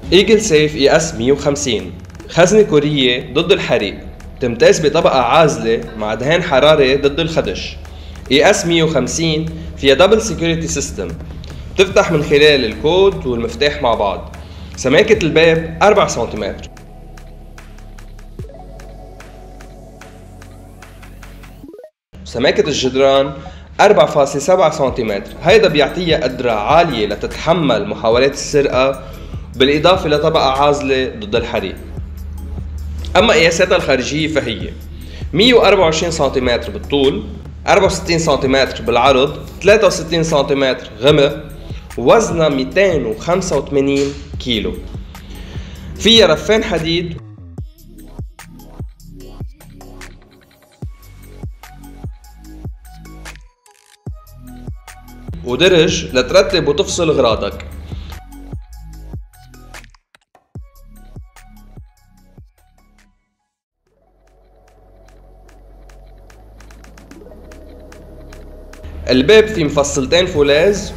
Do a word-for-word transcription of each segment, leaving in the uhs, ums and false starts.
ايجل سيف اي اس مية وخمسين خزنة كورية ضد الحريق، تمتاز بطبقة عازلة مع دهان حراري ضد الخدش. اي اس مية وخمسين فيها دبل سيكوريتي سيستم، بتفتح من خلال الكود والمفتاح مع بعض. سماكة الباب أربعة سنتيمتر. سماكة الجدران أربعة فاصلة سبعة سنتيمتر، هيدا بيعطيها قدرة عالية لتتحمل محاولات السرقة، بالإضافة لطبقة عازلة ضد الحريق. أما قياساتها الخارجية فهي مية وأربعة وعشرين سنتيمتر بالطول، أربعة وستين سنتيمتر بالعرض، ثلاثة وستين سنتيمتر غمق، ووزنها مئتين وخمسة وثمانين كيلو. فيها رفين حديد ودرج لترتب وتفصل اغراضك. الباب فيه مفصلتين فولاذ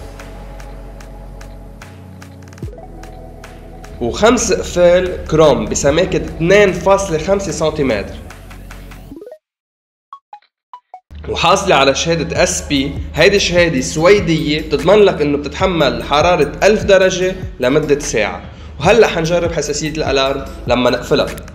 وخمس قفال كروم بسماكة اثنين فاصلة خمسة سنتيمتر، وحاصلة على شهادة اس بي. هيدي شهادة سويدية بتضمن لك انه بتتحمل حرارة ألف درجة لمدة ساعة. وهلا حنجرب حساسية الالارم لما نقفلها.